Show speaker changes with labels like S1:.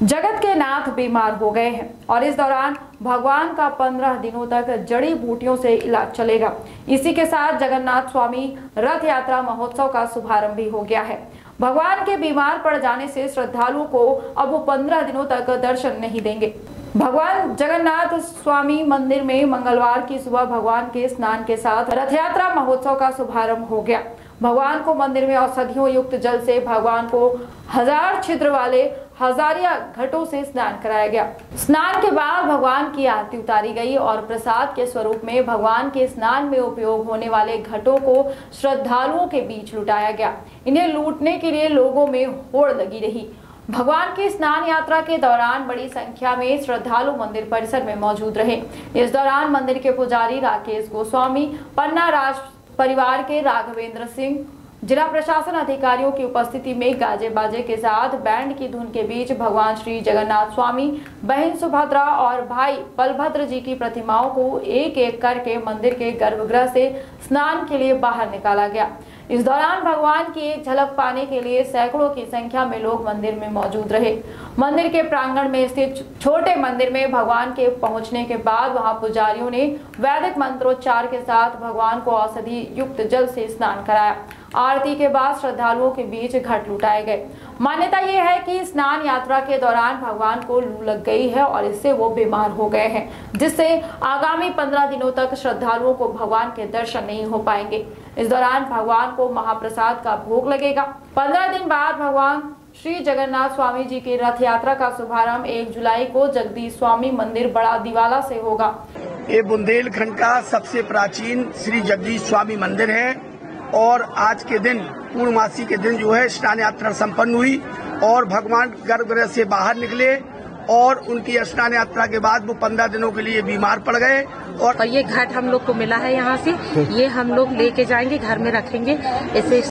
S1: जगत के नाथ बीमार हो गए हैं और इस दौरान भगवान का 15 दिनों तक जड़ी बूटियों से इलाज चलेगा। इसी के साथ जगन्नाथ स्वामी रथ यात्रा महोत्सव का शुभारंभ भी हो गया है। भगवान के बीमार पड़ जाने से श्रद्धालुओं को अब वो 15 दिनों तक दर्शन नहीं देंगे। भगवान जगन्नाथ स्वामी मंदिर में मंगलवार की सुबह भगवान के स्नान के साथ रथ यात्रा महोत्सव का शुभारंभ हो गया। भगवान को मंदिर में औषधियों युक्त जल से भगवान को 1000 छिद्र वाले हजारिया घटों से स्नान कराया गया। स्नान के बाद भगवान की आरती उतारी गई और प्रसाद के स्वरूप में भगवान के स्नान में उपयोग होने वाले घटों को श्रद्धालुओं के बीच लुटाया गया। इन्हें लूटने के लिए लोगों में होड़ लगी रही। भगवान की स्नान यात्रा के दौरान बड़ी संख्या में श्रद्धालु मंदिर परिसर में मौजूद रहे। इस दौरान मंदिर के पुजारी राकेश गोस्वामी, पन्ना राज परिवार के राघवेंद्र सिंह, जिला प्रशासन अधिकारियों की उपस्थिति में गाजे बाजे के साथ बैंड की धुन के बीच भगवान श्री जगन्नाथ स्वामी, बहन सुभद्रा और भाई बलभद्र जी की प्रतिमाओं को एक एक करके मंदिर के गर्भगृह से स्नान के लिए बाहर निकाला गया। इस दौरान भगवान की एक झलक पाने के लिए सैकड़ों की संख्या में लोग मंदिर में मौजूद रहे। मंदिर के प्रांगण में स्थित छोटे मंदिर में भगवान के पहुंचने के बाद वहां पुजारियों ने वैदिक मंत्रोच्चार के साथ भगवान को औषधि युक्त जल से स्नान कराया। आरती के बाद श्रद्धालुओं के बीच घट लुटाए गए। मान्यता ये है कि स्नान यात्रा के दौरान भगवान को लू लग गई है और इससे वो बीमार हो गए हैं, जिससे आगामी 15 दिनों तक श्रद्धालुओं को भगवान के दर्शन नहीं हो पाएंगे। इस दौरान भगवान को महाप्रसाद का भोग लगेगा। 15 दिन बाद भगवान श्री जगन्नाथ स्वामी जी की रथ यात्रा का शुभारंभ 1 जुलाई को जगदीश स्वामी मंदिर बड़ा दिवाला से होगा।
S2: ये बुंदेलखंड का सबसे प्राचीन श्री जगदीश स्वामी मंदिर है और आज के दिन पूर्णमासी के दिन जो है स्नान यात्रा संपन्न हुई और भगवान गर्भगृह से बाहर निकले और उनकी स्नान यात्रा के बाद वो 15 दिनों के लिए बीमार पड़ गए।
S3: और ये घाट हम लोग को मिला है यहाँ से, ये हम लोग लेके जाएंगे, घर में रखेंगे। ऐसे